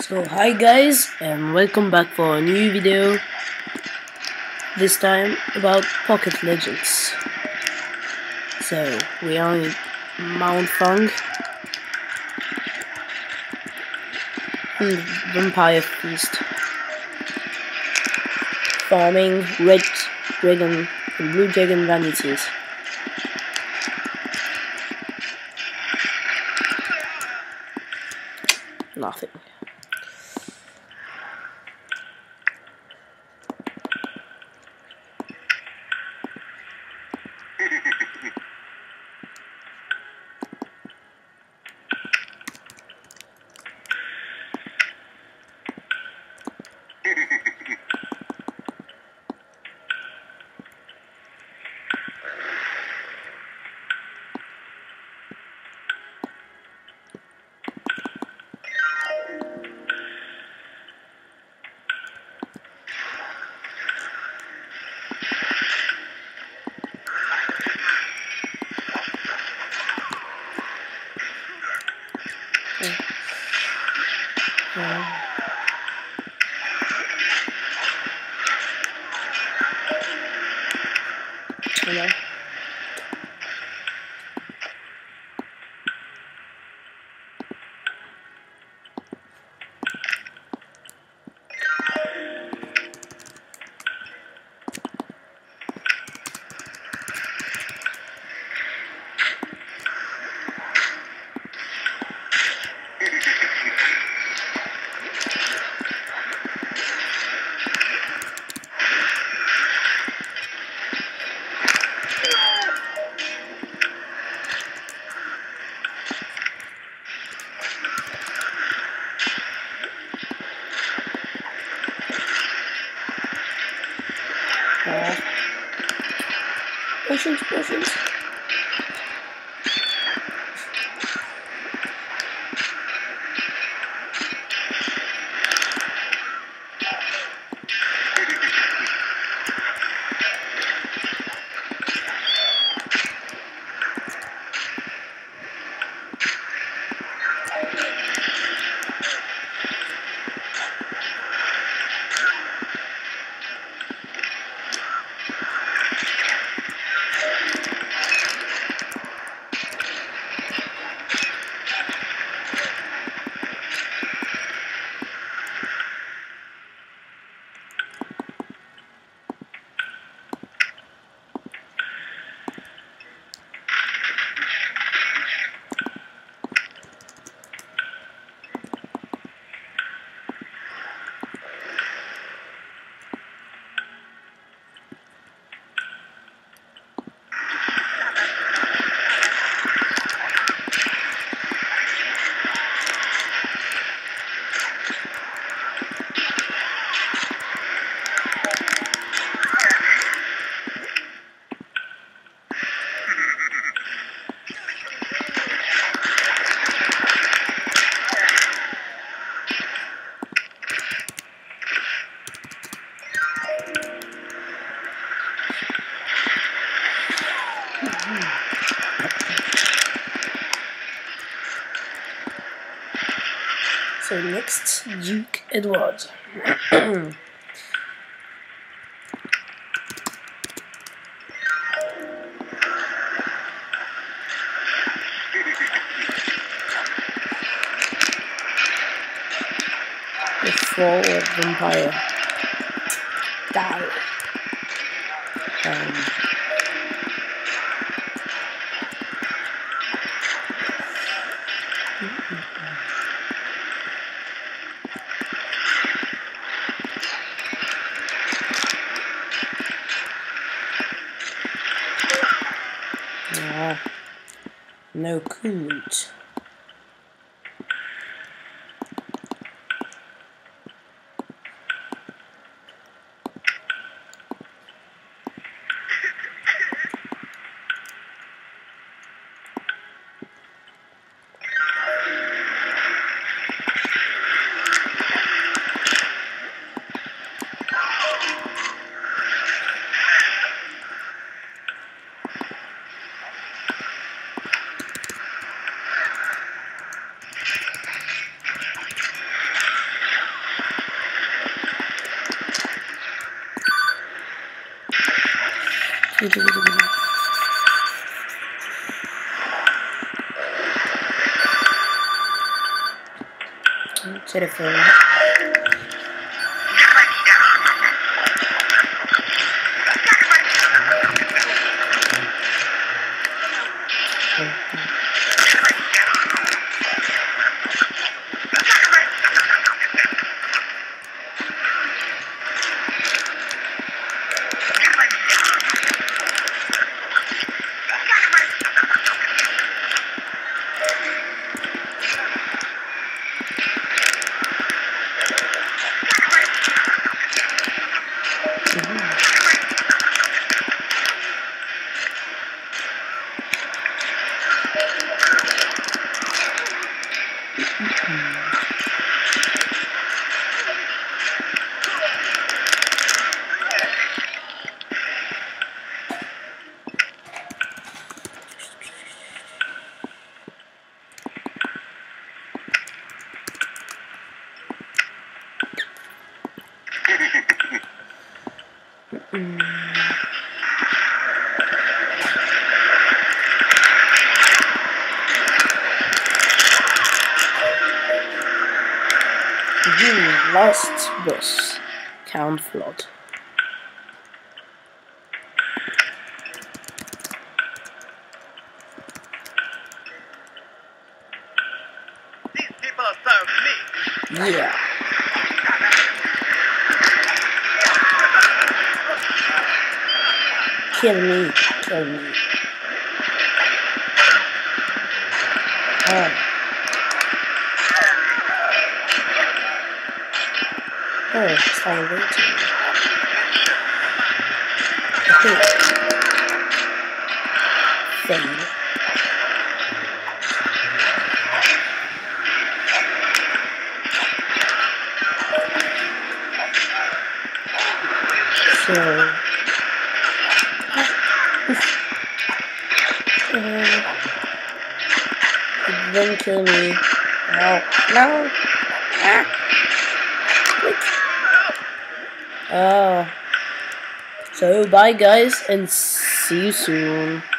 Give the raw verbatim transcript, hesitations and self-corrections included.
So hi guys and welcome back for a new video, this time about Pocket Legends. So we are in Mount Fang and Vampire Feast, farming red dragon and blue dragon vanities. Nothing. Yeah. Hello. Uh, potions, potions. So next, Duke Edward. The Fall of Vampire. Die. Um, uh, no coolant. To the phone. Mm, last boss, Count Flood. These people serve me. Yeah. Kill me, kill me. Oh. Oh, it's fine waiting. Okay. Fail. So uh, then kill me. No, no. Ah. Quick. Oh. So bye guys, and see you soon.